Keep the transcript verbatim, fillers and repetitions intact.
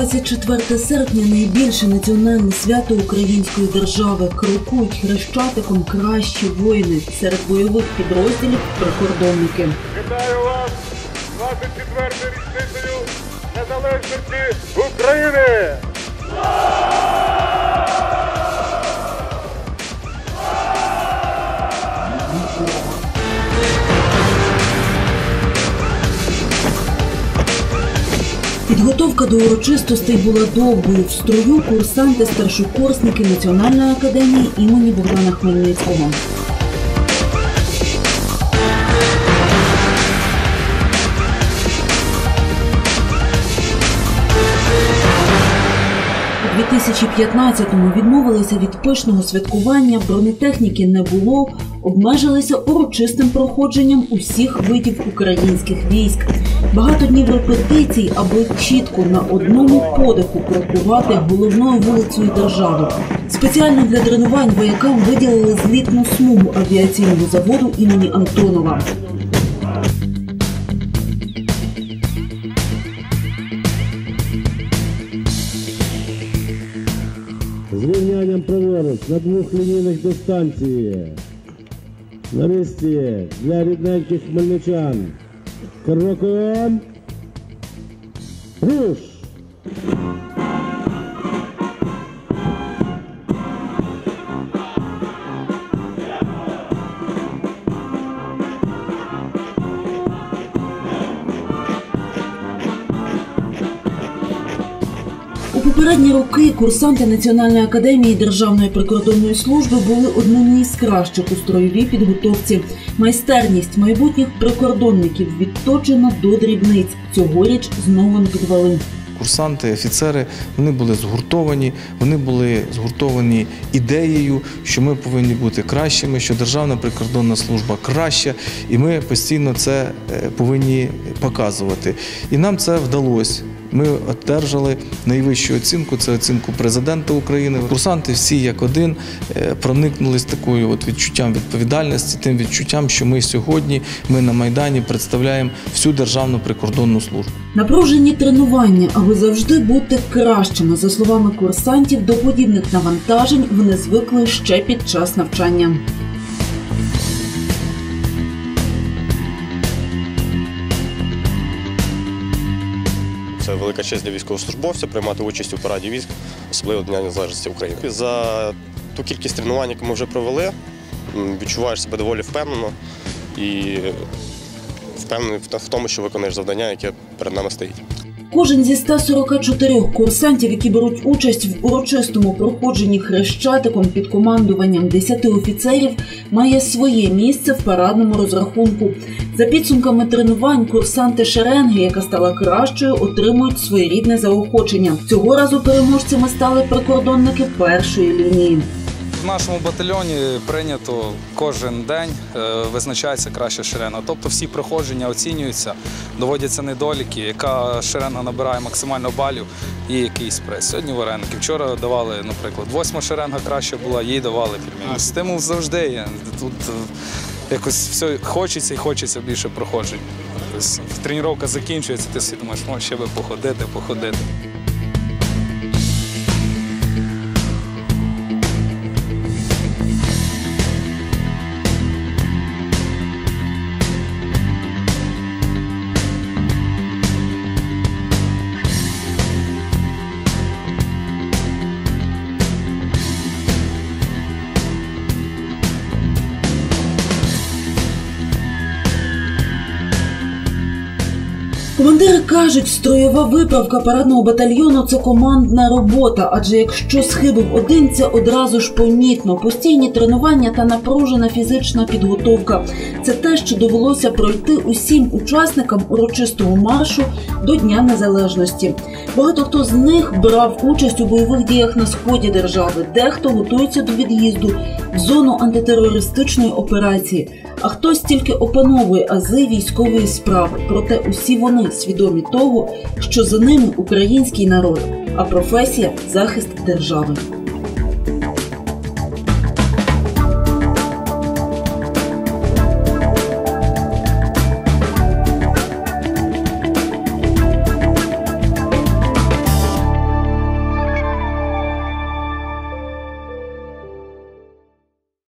двадцять четверте серпня – найбільше національне свято української держави. Крокують хрещатиком кращі воїни. Серед бойових підрозділів – прикордонники. Вітаю вас з двадцять четвертою річницею незалежності України! Підготовка до урочистостей була довгою. В строю курсанти-старшокурсники Національної академії імені Богдана Хмельницького. У дві тисячі п'ятнадцятому відмовилися від пишного святкування, бронетехніки не було, обмежилися урочистим проходженням усіх видів українських військ. Багато днів репетицій, аби чітко на одному подиху крокувати головною вулицею держави. Спеціально для тренувань воякам виділили злітну смугу авіаційного заводу імені Антонова. З рівнянням праворуч на двох лінійних дистанції. На місці для рідненьких хмельничан. Крокуємо. Руш! У попередні роки курсанти Національної академії Державної прикордонної служби були одними із кращих у строєвій підготовці. Майстерність майбутніх прикордонників відточена до дрібниць. Цьогоріч знову не підвели. Курсанти, офіцери, вони були згуртовані, вони були згуртовані ідеєю, що ми повинні бути кращими, що Державна прикордонна служба краща, і ми постійно це повинні показувати. І нам це вдалося. Ми одержали найвищу оцінку, це оцінку президента України. Курсанти всі як один проникнулись такою от відчуттям відповідальності, тим відчуттям, що ми сьогодні, ми на Майдані представляємо всю Державну прикордонну службу. Напружені тренування, аби завжди бути кращими. За словами курсантів, до подібних навантажень вони звикли ще під час навчання. Це велика честь для військовослужбовця приймати участь у параді військ, особливо Дня Незалежності України. За ту кількість тренувань, яку ми вже провели, відчуваєш себе доволі впевнено і впевнений в тому, що виконаєш завдання, яке перед нами стоїть. Кожен зі ста сорока чотирьох курсантів, які беруть участь в урочистому проходженні хрещатиком під командуванням десяти офіцерів, має своє місце в парадному розрахунку. За підсумками тренувань, курсанти шеренги, яка стала кращою, отримують своєрідне заохочення. Цього разу переможцями стали прикордонники першої лінії. В нашому батальйоні прийнято кожен день визначається краща шеренга. Тобто всі проходження оцінюються, доводяться недоліки, яка шеренга набирає максимально балів і якийсь приз. Сьогодні вареники. Вчора давали, наприклад, восьма шеренга краща була, їй давали пельмені. Стимул завжди є. Тут якось все хочеться і хочеться більше проходжень. Тобто, тренування закінчується, ти собі думаєш, ну, ще би походити, походити. Командири кажуть, строєва виправка парадного батальйону – це командна робота, адже якщо схибив один, це одразу ж помітно. Постійні тренування та напружена фізична підготовка – це те, що довелося пройти усім учасникам урочистого маршу до Дня Незалежності. Багато хто з них брав участь у бойових діях на сході держави, дехто готується до від'їзду в зону антитерористичної операції, а хтось тільки опановує ази військової справи. Проте усі вони свідомі того, що за ними український народ, а професія – захист держави.